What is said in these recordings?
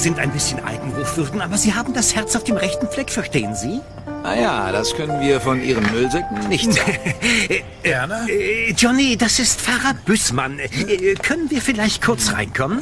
sind ein bisschen Eigenhochwürden, aber Sie haben das Herz auf dem rechten Fleck, verstehen Sie? Naja, das können wir von Ihren Müllsäcken nicht sagen. Werner? Johnny, das ist Pfarrer Büssmann. Können wir vielleicht kurz reinkommen?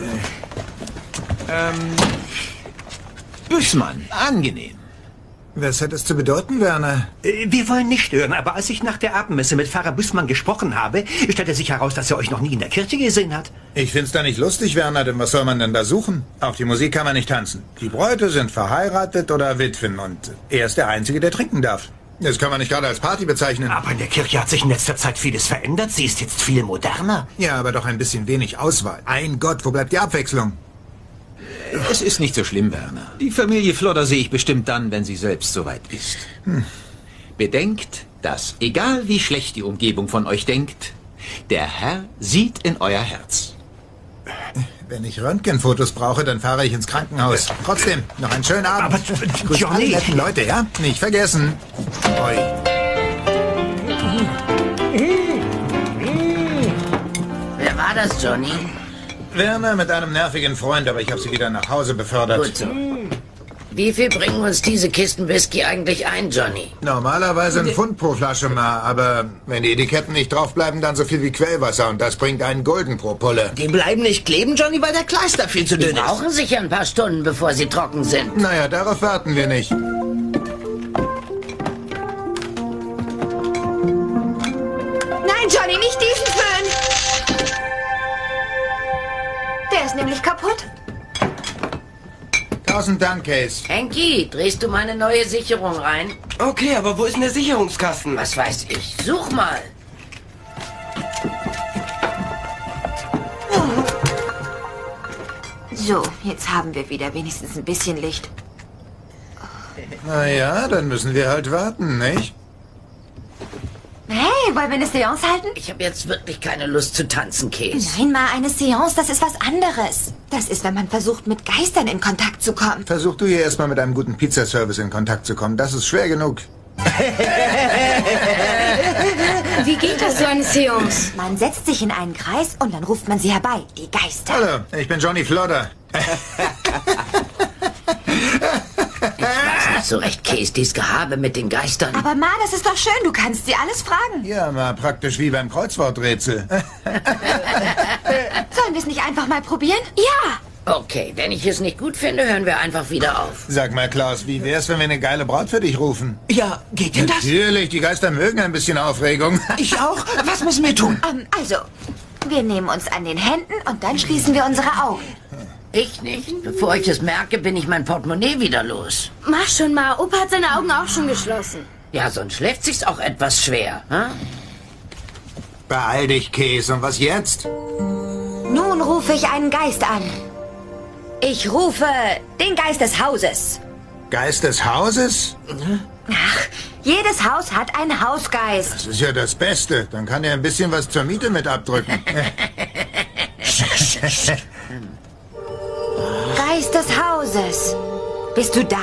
Büssmann, angenehm. Was hat das zu bedeuten, Werner? Wir wollen nicht stören, aber als ich nach der Abendmesse mit Pfarrer Büssmann gesprochen habe, stellte sich heraus, dass er euch noch nie in der Kirche gesehen hat. Ich find's da nicht lustig, Werner, denn was soll man denn da suchen? Auf die Musik kann man nicht tanzen. Die Bräute sind verheiratet oder Witwen und er ist der Einzige, der trinken darf. Das kann man nicht gerade als Party bezeichnen. Aber in der Kirche hat sich in letzter Zeit vieles verändert. Sie ist jetzt viel moderner. Ja, aber doch ein bisschen wenig Auswahl. Ein Gott, wo bleibt die Abwechslung? Es ist nicht so schlimm, Werner. Die Familie Flodder sehe ich bestimmt dann, wenn sie selbst soweit ist. Bedenkt, dass, egal wie schlecht die Umgebung von euch denkt, der Herr sieht in euer Herz. Wenn ich Röntgenfotos brauche, dann fahre ich ins Krankenhaus. Trotzdem, noch einen schönen Abend. Aber Grüßt alle Johnny... netten Leute, ja? Nicht vergessen. Oi. Wer war das, Johnny? Werner mit einem nervigen Freund, aber ich habe sie wieder nach Hause befördert. Gut so. Wie viel bringen uns diese Kisten Whisky eigentlich ein, Johnny? Normalerweise ein Pfund pro Flasche mal, aber wenn die Etiketten nicht draufbleiben, dann so viel wie Quellwasser und das bringt einen Gulden pro Pulle. Die bleiben nicht kleben, Johnny, weil der Kleister viel zu Die dünn ist. brauchen sicher ein paar Stunden, bevor sie trocken sind. Naja, darauf warten wir nicht. Nein, Johnny, nicht diesen Föhn! Der ist nämlich kaputt. 1000 Dank, Case. Henky, drehst du meine neue Sicherung rein? Okay, aber wo ist denn der Sicherungskasten? Was weiß ich. Such mal. So, jetzt haben wir wieder wenigstens ein bisschen Licht. Naja, dann müssen wir halt warten, nicht? Hey, wollen wir eine Seance halten? Ich habe jetzt wirklich keine Lust zu tanzen, Case. Nein, Ma, eine Seance, das ist was anderes. Das ist, wenn man versucht, mit Geistern in Kontakt zu kommen. Versuch du hier erstmal mit einem guten Pizzaservice in Kontakt zu kommen. Das ist schwer genug. Wie geht das, so eine Seance? Man setzt sich in einen Kreis und dann ruft man sie herbei, die Geister. Hallo, ich bin Johnny Flodder. Nicht so recht, Case, dies Gehabe mit den Geistern. Aber Ma, das ist doch schön, du kannst sie alles fragen. Ja, mal praktisch wie beim Kreuzworträtsel. Sollen wir es nicht einfach mal probieren? Ja! Okay, wenn ich es nicht gut finde, hören wir einfach wieder auf. Sag mal, Klaus, wie wär's, wenn wir eine geile Braut für dich rufen? Ja, geht denn das? Natürlich, die Geister mögen ein bisschen Aufregung. Ich auch. Was müssen wir tun? Also, wir nehmen uns an den Händen und dann schließen wir unsere Augen. Ich nicht. Bevor ich es merke, bin ich mein Portemonnaie wieder los. Mach schon mal. Opa hat seine Augen auch schon geschlossen. Ja, sonst schläft sich's auch etwas schwer. Hm? Beeil dich, Käse. Und was jetzt? Nun rufe ich einen Geist an. Ich rufe den Geist des Hauses. Geist des Hauses? Ach, jedes Haus hat einen Hausgeist. Das ist ja das Beste. Dann kann er ein bisschen was zur Miete mit abdrücken. Geist des Hauses. Bist du da?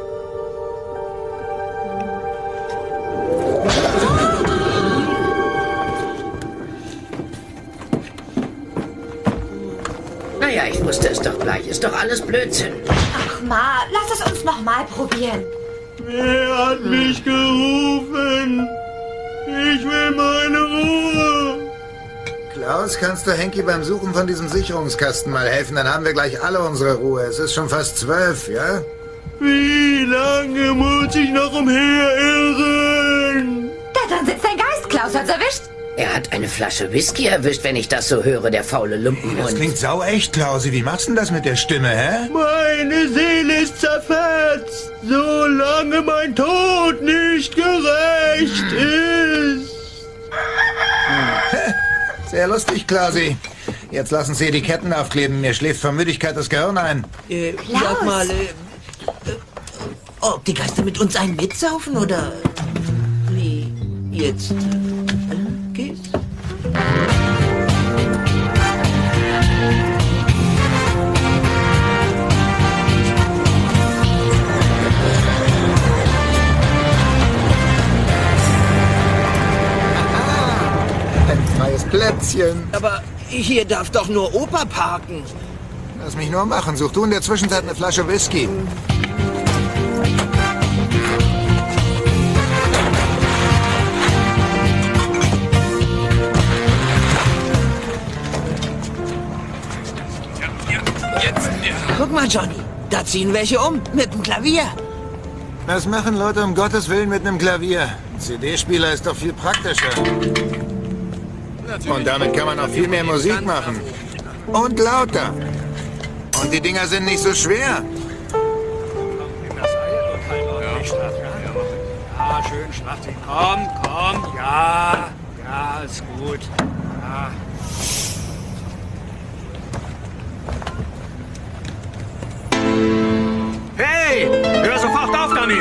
Naja, ich wusste es doch gleich. Ist doch alles Blödsinn. Ach, Ma, lass es uns noch mal probieren. Wer hat mich gerufen? Ich will meine Ruhe. Klaus, kannst du Henki beim Suchen von diesem Sicherungskasten mal helfen? Dann haben wir gleich alle unsere Ruhe. Es ist schon fast 12, ja? Wie lange muss ich noch umherirren? Da drin sitzt dein Geist. Klaus hat's erwischt. Er hat eine Flasche Whisky erwischt, wenn ich das so höre, der faule Lumpenhund. Das klingt sauecht, Klausi. Wie machst du denn das mit der Stimme, hä? Meine Seele ist zerfetzt, solange mein Tod nicht gerecht ist. Sehr lustig, Klausi. Jetzt lassen Sie die Ketten aufkleben. Mir schläft vor Müdigkeit das Gehirn ein. Sag mal, ob die Geister mit uns einen mitsaufen oder wie jetzt? Geht's? Ein freies Plätzchen. Aber hier darf doch nur Opa parken. Lass mich nur machen. Such du in der Zwischenzeit eine Flasche Whisky. Guck mal, Johnny. Da ziehen welche um. Mit dem Klavier. Was machen Leute um Gottes Willen mit einem Klavier? Ein CD-Spieler ist doch viel praktischer. Und damit kann man auch viel mehr Musik machen. Und lauter. Und die Dinger sind nicht so schwer. Ja, schön straff. Komm. Ja, ist gut. Ja. Hey, hör sofort auf damit!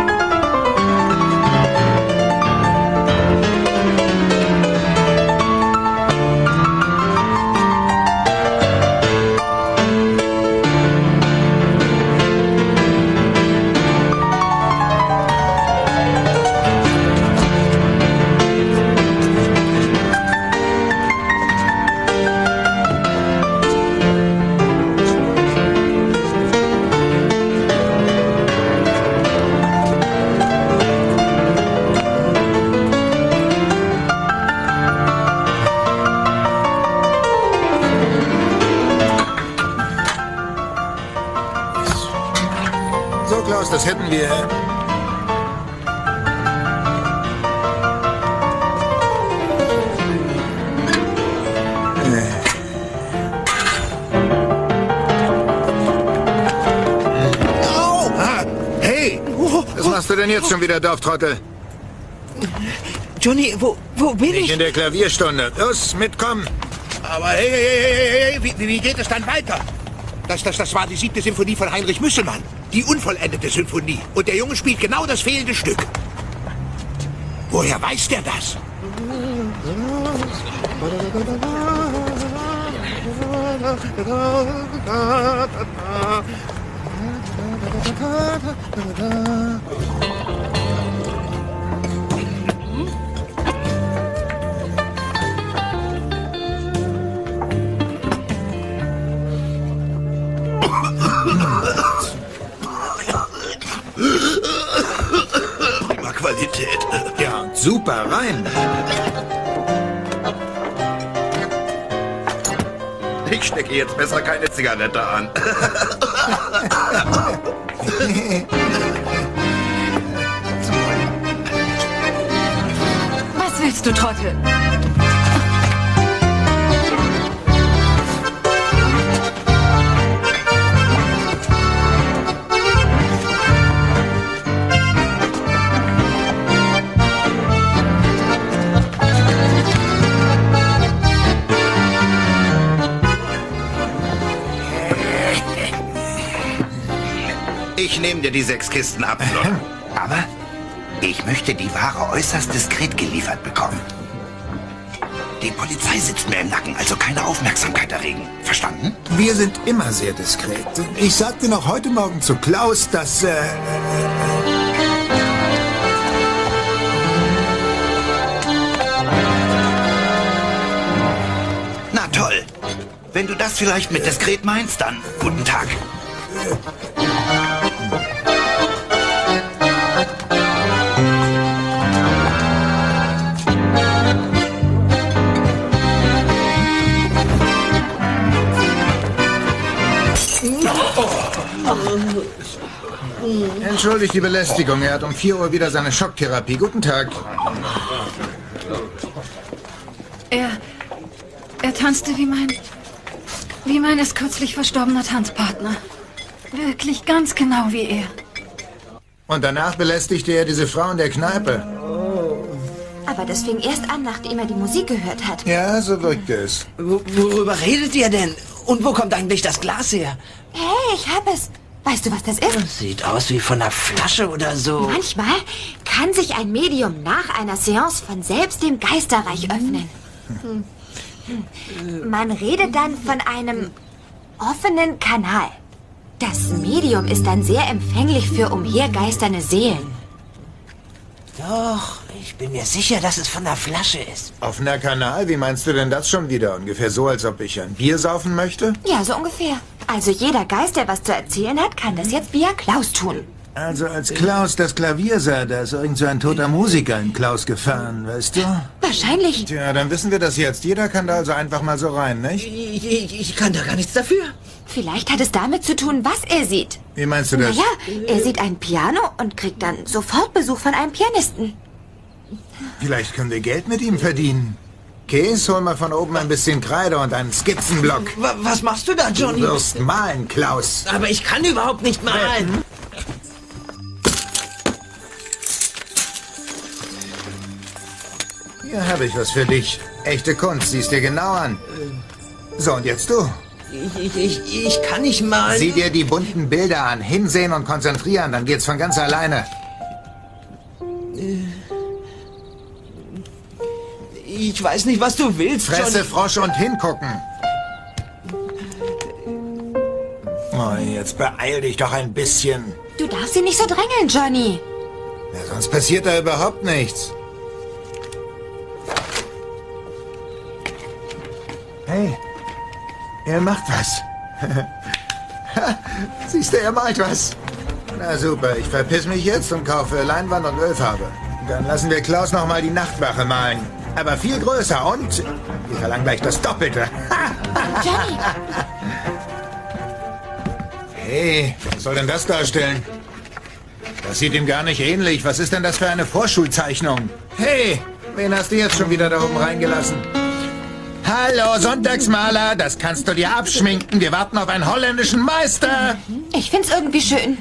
So, Klaus, das hätten wir... Hey! Was machst du denn jetzt schon wieder, Dorftrottel? Johnny, wo bin ich? Nicht in der Klavierstunde. Los, mitkommen! Aber hey, wie geht es dann weiter? Das war die 7. Symphonie von Heinrich Müsselmann. Die unvollendete Symphonie. Und der Junge spielt genau das fehlende Stück. Woher weiß der das? Prima Qualität. Ja, super, rein. Ich stecke jetzt besser keine Zigarette an. Was willst du, Trottel? Ich nehme dir die 6 Kisten ab, Flodder. Aber ich möchte die Ware äußerst diskret geliefert bekommen. Die Polizei sitzt mir im Nacken, also keine Aufmerksamkeit erregen. Verstanden? Wir sind immer sehr diskret. Ich sagte noch heute Morgen zu Klaus, dass... Na toll. Wenn du das vielleicht mit diskret meinst, dann guten Tag. Entschuldigt die Belästigung, er hat um 4 Uhr wieder seine Schocktherapie. Guten Tag. Er tanzte wie mein erst kürzlich verstorbener Tanzpartner. Wirklich ganz genau wie er. Und danach belästigte er diese Frau in der Kneipe. Aber das fing erst an, nachdem er die Musik gehört hat. Ja, so wirkte es. Worüber redet ihr denn? Und wo kommt eigentlich das Glas her? Hey, ich hab es. Weißt du, was das ist? Sieht aus wie von einer Flasche oder so. Manchmal kann sich ein Medium nach einer Seance von selbst dem Geisterreich öffnen. Man redet dann von einem offenen Kanal. Das Medium ist dann sehr empfänglich für umhergeisternde Seelen. Doch, ich bin mir sicher, dass es von der Flasche ist. Offener Kanal? Wie meinst du denn das schon wieder? Ungefähr so, als ob ich ein Bier saufen möchte? Ja, so ungefähr. Also jeder Geist, der was zu erzählen hat, kann das jetzt via Klaus tun. Also als Klaus das Klavier sah, da ist irgend so ein toter Musiker in Klaus gefahren, weißt du? Wahrscheinlich. Tja, dann wissen wir das jetzt. Jeder kann da also einfach mal so rein, nicht? Ich kann da gar nichts dafür. Vielleicht hat es damit zu tun, was er sieht. Wie meinst du das? Naja, er sieht ein Piano und kriegt dann sofort Besuch von einem Pianisten. Vielleicht können wir Geld mit ihm verdienen. Käse, hol mal von oben ein bisschen Kreide und einen Skizzenblock. Was machst du da, Johnny? Du wirst malen, Klaus. Aber ich kann überhaupt nicht malen. Hier habe ich was für dich. Echte Kunst, siehst dir genau an. So, und jetzt du. Ich kann nicht malen. Sieh dir die bunten Bilder an. Hinsehen und konzentrieren, dann geht's von ganz alleine. Ich weiß nicht, was du willst, Fresse, Johnny. Frosch und hingucken. Oh, jetzt beeil dich doch ein bisschen. Du darfst ihn nicht so drängeln, Johnny. Ja, sonst passiert da überhaupt nichts. Hey, er macht was. Siehst du, er malt was. Na super, ich verpiss mich jetzt und kaufe Leinwand und Ölfarbe. Dann lassen wir Klaus noch mal die Nachtwache malen. Aber viel größer und wir verlangen gleich das Doppelte. Johnny! Hey, was soll denn das darstellen? Das sieht ihm gar nicht ähnlich. Was ist denn das für eine Vorschulzeichnung? Hey, wen hast du jetzt schon wieder da oben reingelassen? Hallo, Sonntagsmaler, das kannst du dir abschminken. Wir warten auf einen holländischen Meister. Ich find's irgendwie schön.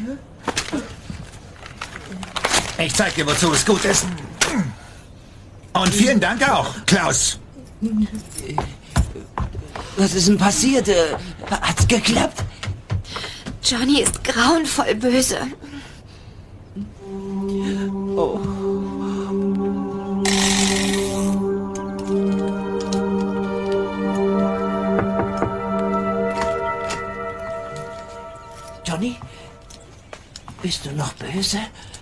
Ich zeig dir, wozu es gut ist. Und vielen Dank auch, Klaus. Was ist denn passiert? Hat's geklappt? Johnny ist grauenvoll böse. Oh. Johnny? Bist du noch böse?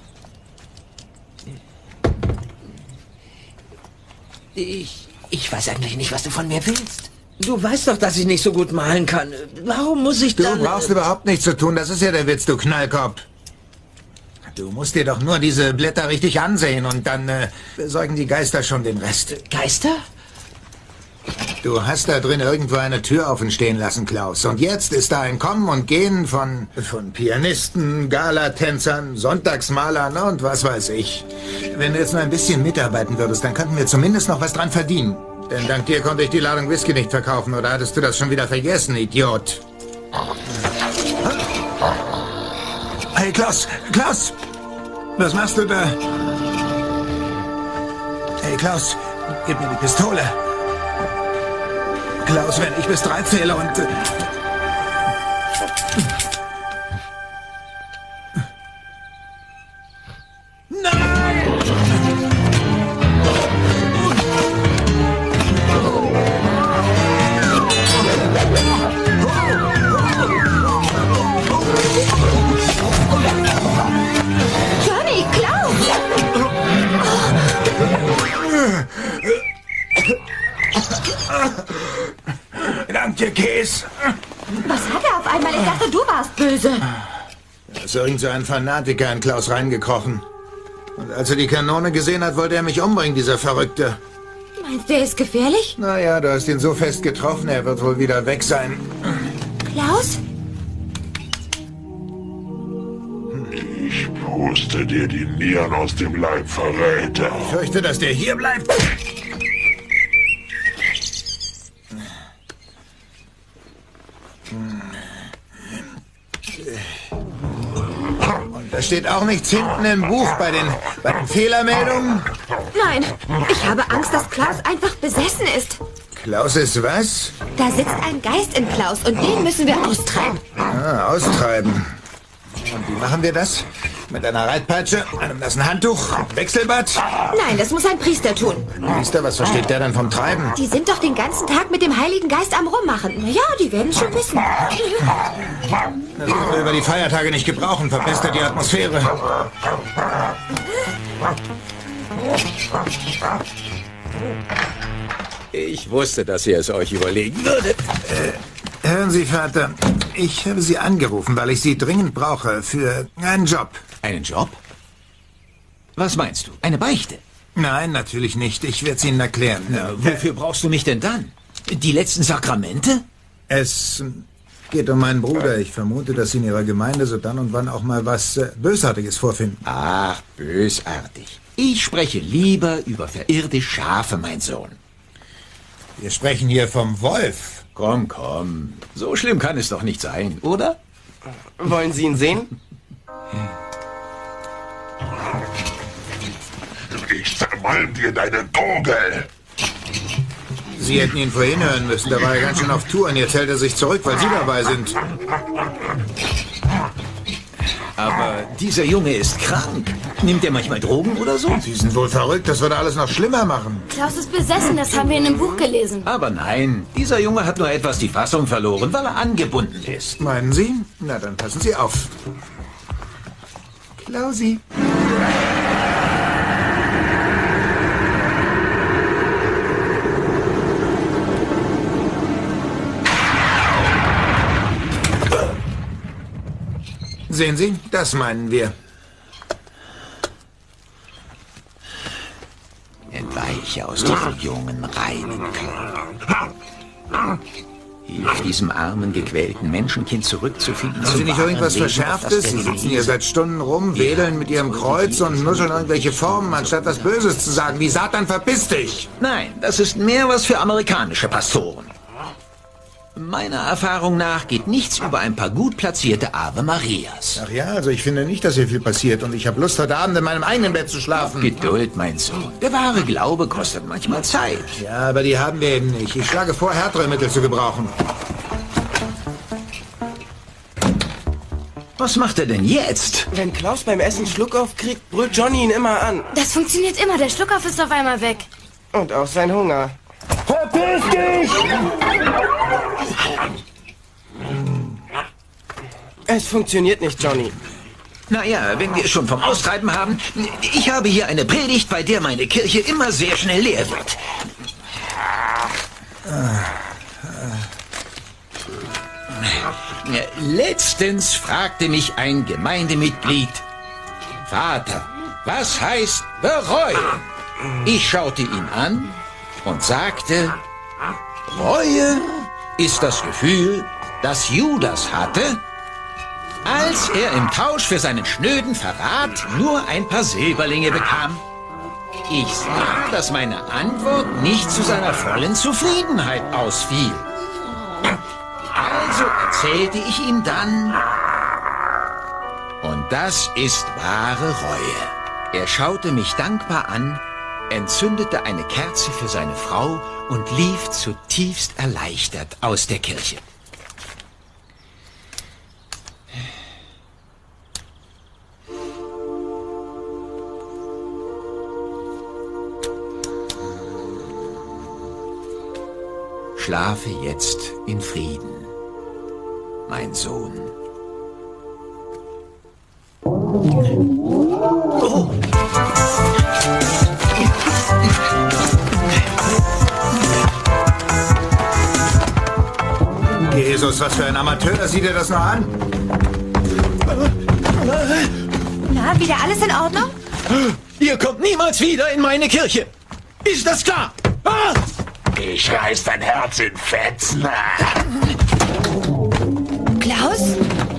Ich weiß eigentlich nicht, was du von mir willst. Du weißt doch, dass ich nicht so gut malen kann. Warum muss ich dann... Du brauchst überhaupt nichts zu tun, das ist ja der Witz, du Knallkopf. Du musst dir doch nur diese Blätter richtig ansehen und dann besorgen die Geister schon den Rest. Geister? Du hast da drin irgendwo eine Tür offen stehen lassen, Klaus. Und jetzt ist da ein Kommen und Gehen von Pianisten, Galatänzern, Sonntagsmalern und was weiß ich. Wenn du jetzt nur ein bisschen mitarbeiten würdest, dann könnten wir zumindest noch was dran verdienen. Denn dank dir konnte ich die Ladung Whisky nicht verkaufen. Oder hattest du das schon wieder vergessen, Idiot? Hey, Klaus! Klaus! Was machst du da? Hey, Klaus, gib mir die Pistole. Klaus, wenn ich bis 3 zähle und... Nein! Johnny, Klaus! Danke, Käse. Was hat er auf einmal? Ich dachte, du warst böse. Da ist irgend so ein Fanatiker in Klaus reingekrochen. Und als er die Kanone gesehen hat, wollte er mich umbringen, dieser Verrückte. Meinst du, er ist gefährlich? Naja, du hast ihn so fest getroffen, er wird wohl wieder weg sein. Klaus? Ich puste dir die Nieren aus dem Leib, Verräter. Ich fürchte, dass der hier bleibt. Und da steht auch nichts hinten im Buch bei den Fehlermeldungen? Nein, ich habe Angst, dass Klaus einfach besessen ist. Klaus ist was? Da sitzt ein Geist in Klaus und den müssen wir austreiben. Ah, austreiben. Und wie machen wir das? Mit einer Reitpeitsche, einem nassen Handtuch, Wechselbad? Nein, das muss ein Priester tun. Priester, was versteht der denn vom Treiben? Die sind doch den ganzen Tag mit dem Heiligen Geist am Rummachen. Na ja, die werden es schon wissen. Das können wir über die Feiertage nicht gebrauchen, verpestet die Atmosphäre. Ich wusste, dass ihr es euch überlegen würdet. Hören Sie, Vater. Ich habe Sie angerufen, weil ich Sie dringend brauche für einen Job. Einen Job? Was meinst du? Eine Beichte? Nein, natürlich nicht. Ich werde es Ihnen erklären. Wofür brauchst du mich denn dann? Die letzten Sakramente? Es geht um meinen Bruder. Ich vermute, dass Sie in Ihrer Gemeinde so dann und wann auch mal was Bösartiges vorfinden. Ach, bösartig. Ich spreche lieber über verirrte Schafe, mein Sohn. Wir sprechen hier vom Wolf. Komm, komm. So schlimm kann es doch nicht sein, oder? Wollen Sie ihn sehen? Ich zermalm dir deine Gurgel. Sie hätten ihn vorhin hören müssen. Da war er ganz schön auf Tour und jetzt hält er sich zurück, weil Sie dabei sind. Aber dieser Junge ist krank. Nimmt er manchmal Drogen oder so? Sie sind wohl verrückt. Das würde alles noch schlimmer machen. Klaus ist besessen, das haben wir in einem Buch gelesen. Aber nein, dieser Junge hat nur etwas die Fassung verloren, weil er angebunden ist. Meinen Sie? Na, dann passen Sie auf. Klausi. Sehen Sie, das meinen wir. Entweiche aus diesem jungen, reinen Körper. Hilf diesem armen, gequälten Menschenkind zurückzufinden. Haben Sie nicht irgendwas Verschärftes? Sie sitzen hier seit Stunden rum, wedeln mit Ihrem Kreuz und nuscheln irgendwelche Formen, anstatt was Böses zu sagen. Wie Satan, verpiss dich! Nein, das ist mehr was für amerikanische Pastoren. Meiner Erfahrung nach geht nichts über ein paar gut platzierte Ave Marias. Ach ja, also ich finde nicht, dass hier viel passiert und ich habe Lust, heute Abend in meinem eigenen Bett zu schlafen. Geduld, mein Sohn. Der wahre Glaube kostet manchmal Zeit. Ja, aber die haben wir eben nicht. Ich schlage vor, härtere Mittel zu gebrauchen. Was macht er denn jetzt? Wenn Klaus beim Essen Schluck aufkriegt, brüllt Johnny ihn immer an. Das funktioniert immer, der Schluckauf ist auf einmal weg. Und auch sein Hunger. Verpiss dich! Es funktioniert nicht, Johnny. Naja, wenn wir es schon vom Austreiben haben, ich habe hier eine Predigt, bei der meine Kirche immer sehr schnell leer wird. Letztens fragte mich ein Gemeindemitglied, Vater, was heißt bereuen? Ich schaute ihn an und sagte, Reue ist das Gefühl, das Judas hatte, als er im Tausch für seinen schnöden Verrat nur ein paar Silberlinge bekam. Ich sah, dass meine Antwort nicht zu seiner vollen Zufriedenheit ausfiel. Also erzählte ich ihm dann, und das ist wahre Reue. Er schaute mich dankbar an, entzündete eine Kerze für seine Frau und lief zutiefst erleichtert aus der Kirche. Schlafe jetzt in Frieden, mein Sohn. Oh. Jesus, was für ein Amateur. Sieht er das noch an? Na, wieder alles in Ordnung? Ihr kommt niemals wieder in meine Kirche. Ist das klar? Ah! Ich reiß dein Herz in Fetzen. Klaus?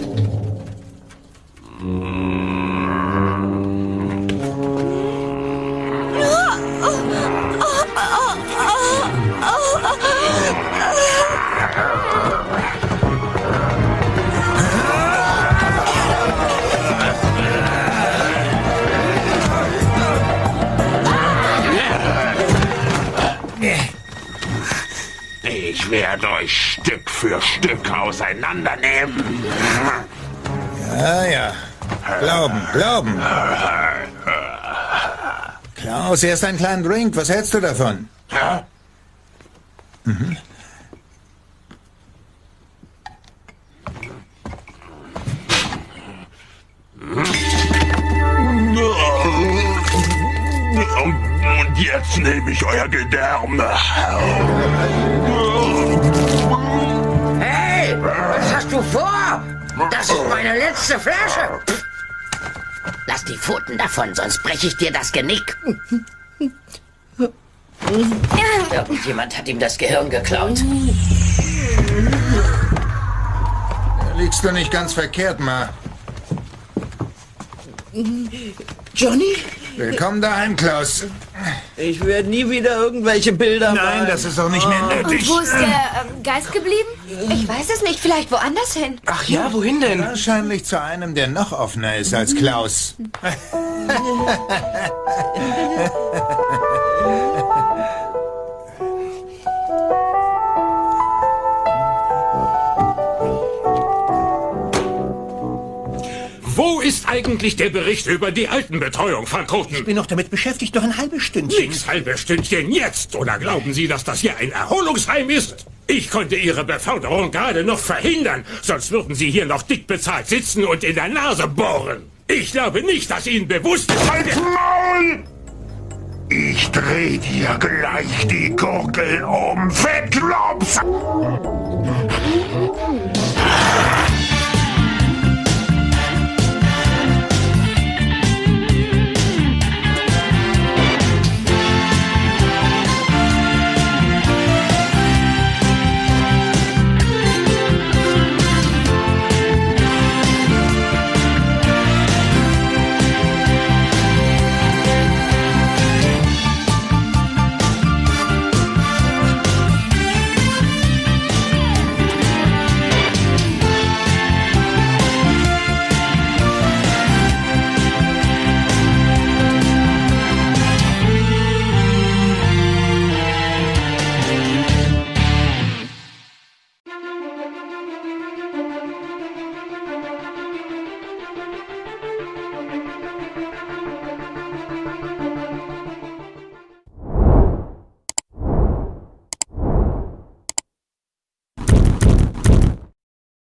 Ich werde euch Stück für Stück auseinandernehmen. Ja, ja. Glauben, glauben. Klaus, erst einen kleinen Drink. Was hältst du davon? Ja? Mhm. Und jetzt nehme ich euer Gedärm. Hey, was hast du vor? Das ist meine letzte Flasche. Lass die Pfoten davon, sonst breche ich dir das Genick. Irgendjemand hat ihm das Gehirn geklaut. Da liegst du nicht ganz verkehrt, Ma. Johnny? Willkommen daheim, Klaus. Ich werde nie wieder irgendwelche Bilder Nein, malen. das ist auch nicht mehr nötig. Und wo ist der Geist geblieben? Ich weiß es nicht, vielleicht woanders hin. Ach ja, wohin denn? Wahrscheinlich zu einem, der noch offener ist als Klaus. Wo ist eigentlich der Bericht über die Altenbetreuung, Van Koten? Ich bin noch damit beschäftigt, noch ein halbes Stündchen. Nix halbes Stündchen jetzt. Oder glauben Sie, dass das hier ein Erholungsheim ist? Ich konnte Ihre Beförderung gerade noch verhindern. Sonst würden Sie hier noch dick bezahlt sitzen und in der Nase bohren. Ich glaube nicht, dass Ihnen bewusst ist... Halt Maul! Ich dreh dir gleich die Gurgel um, Fettklops!